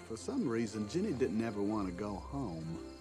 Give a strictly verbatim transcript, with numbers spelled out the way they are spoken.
For some reason, Jenny didn't ever want to go home.